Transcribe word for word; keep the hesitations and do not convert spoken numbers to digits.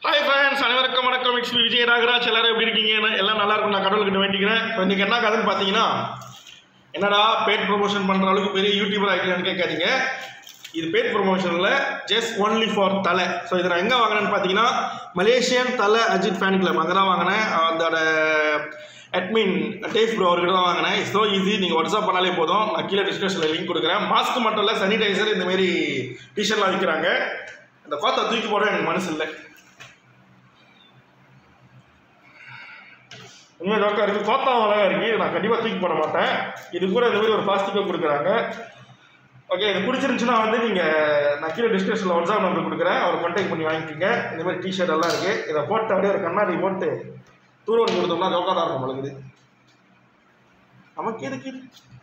Hi friends, அனைவருக்கும் வணக்கம். It's Vijay Nagaraj. எல்லாரும் எப்படி இருக்கீங்க? எல்லாம் நல்லா இருக்கும். நான் கடவுளுக்கு வேண்டிக்கிறேன். இப்போ இன்னைக்கு என்ன கதைன்னு பார்த்தீங்கன்னா, என்னடா பேட் ப்ரொமோஷன் பண்ற அளவுக்கு பெரிய யூடியூபர் ஆகிட்டேன்னு கேட்காதீங்க. இது பேட் ப்ரொமோஷன்ல just only for Thala. So இதை நான் எங்கே வாங்கினேன்னு பார்த்தீங்கன்னா, மலேசியன் தலை அஜித் ஃபேன் கிளப் அங்கே தான் வாங்கினேன். அதோட அட்மின் டேஃப் ப்ரோ அவர்கிட்ட தான் வாங்கினேன். இட்ஸ் ஸோ ஈஸி, நீங்கள் வாட்ஸ்அப் பண்ணாலே போதும். நான் கீழே டிஸ்கிரிப்ஷனில் லிங்க் கொடுக்குறேன். மாஸ்க் மட்டும் இல்லை, சானிடைசர் இந்தமாரி டிஷர்ட்லாம் விற்கிறாங்க. இந்த கோத்தா தூக்கி போட எனக்கு மனசு இல்லை. இன்னும் டாக்டர் இருக்குது, கோத்தா அழகாக இருக்குது. நான் கண்டிப்பாக தூக்கி போட மாட்டேன். இது கூட இந்த மாதிரி ஒரு பிளாஸ்டிக்கை கொடுக்குறாங்க. ஓகே, இது பிடிச்சிருந்துச்சுன்னா வந்து நீங்கள் நான் கீழே டிஸ்கிரிப்ஷனில் வாட்ஸ்அப் நம்பர் கொடுக்குறேன். அவர் கான்டாக்ட் பண்ணி வாங்கிக்கோங்க. இந்த மாதிரி டிஷர்ட் எல்லாம் இருக்குது. இதை போட்டு அப்படியே ஒரு கண்ணாடி போட்டு தூரம் கொடுத்தோம்னா ஜோக்காக தான் இருக்கும் பழகுது. நமக்கு எதுக்கு